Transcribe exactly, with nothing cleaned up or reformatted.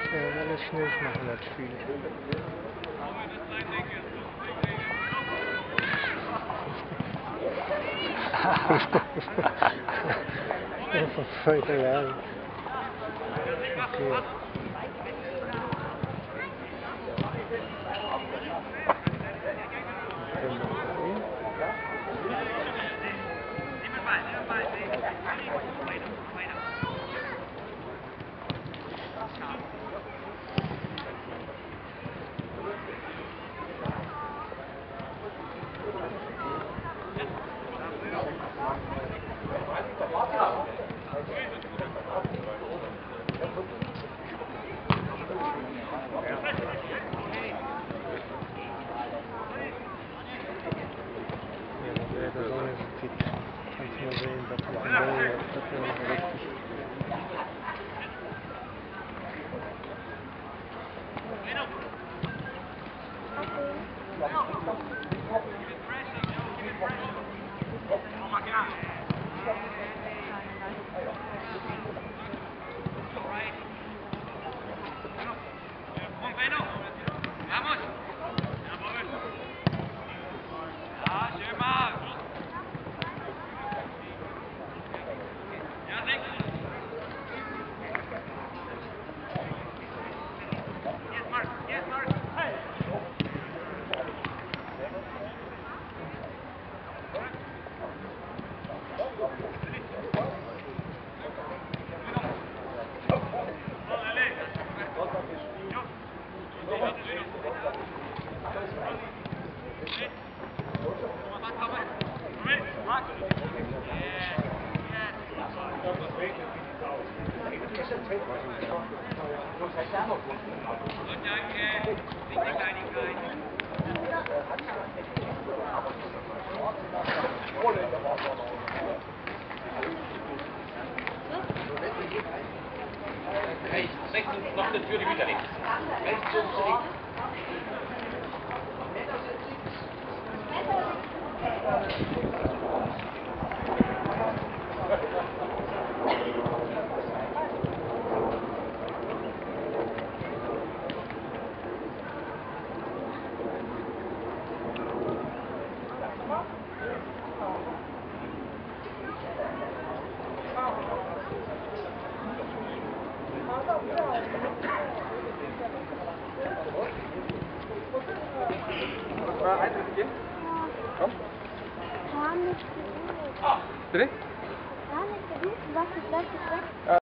Ja, weil es schnell machen, das Spiel. Das ist voll gelernt. Okay. Der Sonne sieht, kannst du mal sehen, dass mit dem Ball, dass er nicht so richtig. Rechts, rechts und noch eine Tür, die wieder rechts. Rechts und zurück. Komm. Gar nicht geduscht. Bitte? Gar nicht geduscht. Du sagst, ich werde weg.